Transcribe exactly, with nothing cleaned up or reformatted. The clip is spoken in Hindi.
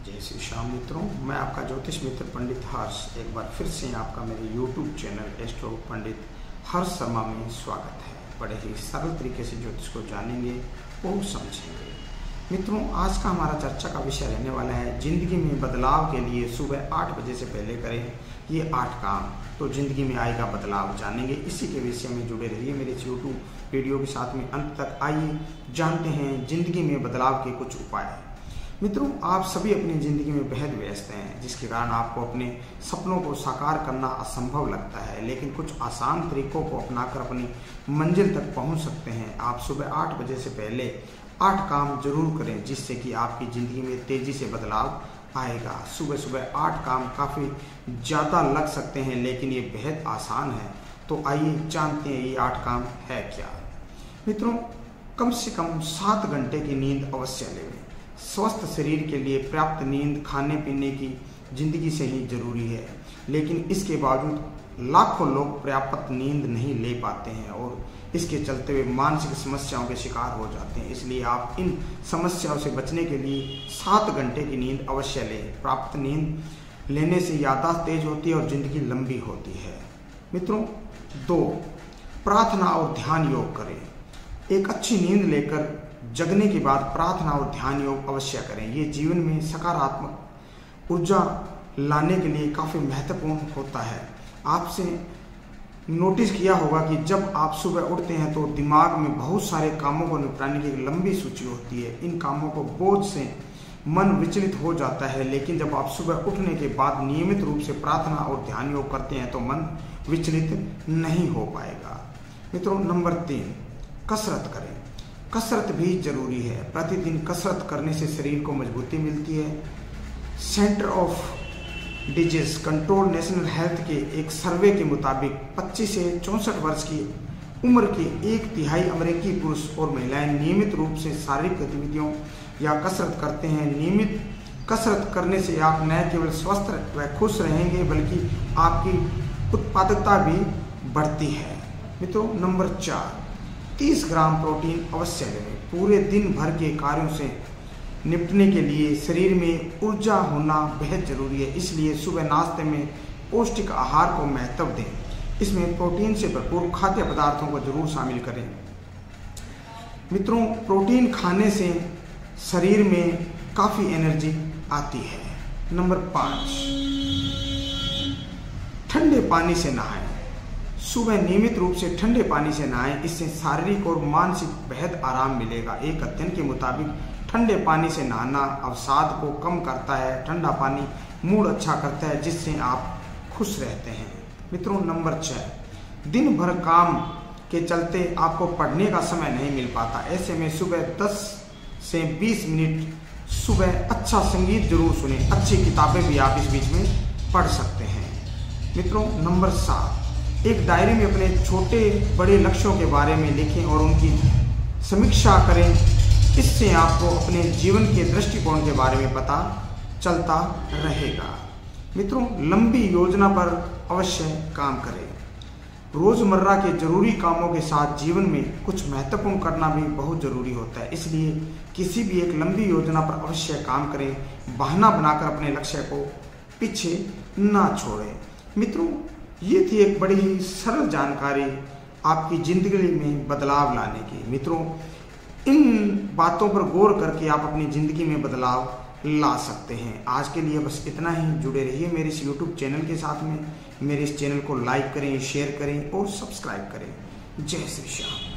जय श्री श्याम मित्रों, मैं आपका ज्योतिष मित्र पंडित हर्ष एक बार फिर से आपका मेरे YouTube channel astro Pandit Harsh Sharma में स्वागत है। बड़े ही सरल तरीके से ज्योतिष को जानेंगे और समझेंगे। मित्रों, आज का हमारा चर्चा का विषय रहने वाला है जिंदगी में बदलाव के लिए सुबह आठ बजे से पहले करें ये आठ काम, तो जिंदगी में आएगा बदलाव। जानेंगे इसी के विषय में, जुड़े रहिए मेरे इस यूट्यूब वीडियो के साथ में अंत तक। आइए जानते हैं जिंदगी में बदलाव के कुछ उपाय। मित्रों, आप सभी अपनी जिंदगी में बेहद व्यस्त हैं, जिसके कारण आपको अपने सपनों को साकार करना असंभव लगता है, लेकिन कुछ आसान तरीकों को अपनाकर अपनी मंजिल तक पहुंच सकते हैं। आप सुबह आठ बजे से पहले आठ काम जरूर करें, जिससे कि आपकी जिंदगी में तेजी से बदलाव आएगा। सुबह सुबह आठ काम काफ़ी ज़्यादा लग सकते हैं, लेकिन ये बेहद आसान है। तो आइए जानते हैं ये आठ काम है क्या। मित्रों, कम से कम सात घंटे की नींद अवश्य लें। स्वस्थ शरीर के लिए पर्याप्त नींद खाने पीने की जिंदगी से ही जरूरी है, लेकिन इसके बावजूद लाखों लोग पर्याप्त नींद नहीं ले पाते हैं और इसके चलते हुए मानसिक समस्याओं के शिकार हो जाते हैं। इसलिए आप इन समस्याओं से बचने के लिए सात घंटे की नींद अवश्य लें। प्राप्त नींद लेने से याददाश्त तेज होती है और जिंदगी लंबी होती है। मित्रों, दो, प्रार्थना और ध्यान योग करें। एक अच्छी नींद लेकर जगने के बाद प्रार्थना और ध्यान योग अवश्य करें। ये जीवन में सकारात्मक ऊर्जा लाने के लिए काफ़ी महत्वपूर्ण होता है। आपसे नोटिस किया होगा कि जब आप सुबह उठते हैं तो दिमाग में बहुत सारे कामों को निपटाने की एक लंबी सूची होती है। इन कामों को बोझ से मन विचलित हो जाता है, लेकिन जब आप सुबह उठने के बाद नियमित रूप से प्रार्थना और ध्यान योग करते हैं तो मन विचलित नहीं हो पाएगा। मित्रों, नंबर तीन, कसरत करें। कसरत भी जरूरी है। प्रतिदिन कसरत करने से शरीर को मजबूती मिलती है। Centre of disease control national health के एक सर्वे के मुताबिक पच्चीस से चौंसठ वर्ष की उम्र के एक तिहाई अमेरिकी पुरुष और महिलाएं नियमित रूप से शारीरिक गतिविधियों या कसरत करते हैं। नियमित कसरत करने से आप न केवल स्वस्थ व खुश रहेंगे, बल्कि आपकी उत्पादकता भी बढ़ती है। मित्रों, नंबर चार, तीस ग्राम प्रोटीन अवश्य लें। पूरे दिन भर के कार्यों से निपटने के लिए शरीर में ऊर्जा होना बेहद जरूरी है, इसलिए सुबह नाश्ते में पौष्टिक आहार को महत्व दें। इसमें प्रोटीन से भरपूर खाद्य पदार्थों को जरूर शामिल करें। मित्रों, प्रोटीन खाने से शरीर में काफ़ी एनर्जी आती है। नंबर पाँच, ठंडे पानी से नहाएं। सुबह नियमित रूप से ठंडे पानी से नहाएं, इससे शारीरिक और मानसिक बेहद आराम मिलेगा। एक अध्ययन के मुताबिक ठंडे पानी से नहाना अवसाद को कम करता है। ठंडा पानी मूड अच्छा करता है, जिससे आप खुश रहते हैं। मित्रों, नंबर छः, दिन भर काम के चलते आपको पढ़ने का समय नहीं मिल पाता। ऐसे में सुबह दस से बीस मिनट सुबह अच्छा संगीत जरूर सुने। अच्छी किताबें भी आप इस बीच में पढ़ सकते हैं। मित्रों, नंबर सात, एक डायरी में अपने छोटे बड़े लक्ष्यों के बारे में लिखें और उनकी समीक्षा करें। इससे आपको अपने जीवन के दृष्टिकोण के बारे में पता चलता रहेगा। मित्रों, लंबी योजना पर अवश्य काम करें। रोजमर्रा के जरूरी कामों के साथ जीवन में कुछ महत्वपूर्ण करना भी बहुत जरूरी होता है, इसलिए किसी भी एक लंबी योजना पर अवश्य काम करें। बहाना बनाकर अपने लक्ष्य को पीछे ना छोड़ें। मित्रों, ये थी एक बड़ी ही सरल जानकारी आपकी जिंदगी में बदलाव लाने की। मित्रों, इन बातों पर गौर करके आप अपनी जिंदगी में बदलाव ला सकते हैं। आज के लिए बस इतना ही। जुड़े रहिए मेरे इस यूट्यूब चैनल के साथ में। मेरे इस चैनल को लाइक करें, शेयर करें और सब्सक्राइब करें। जय श्री श्याम।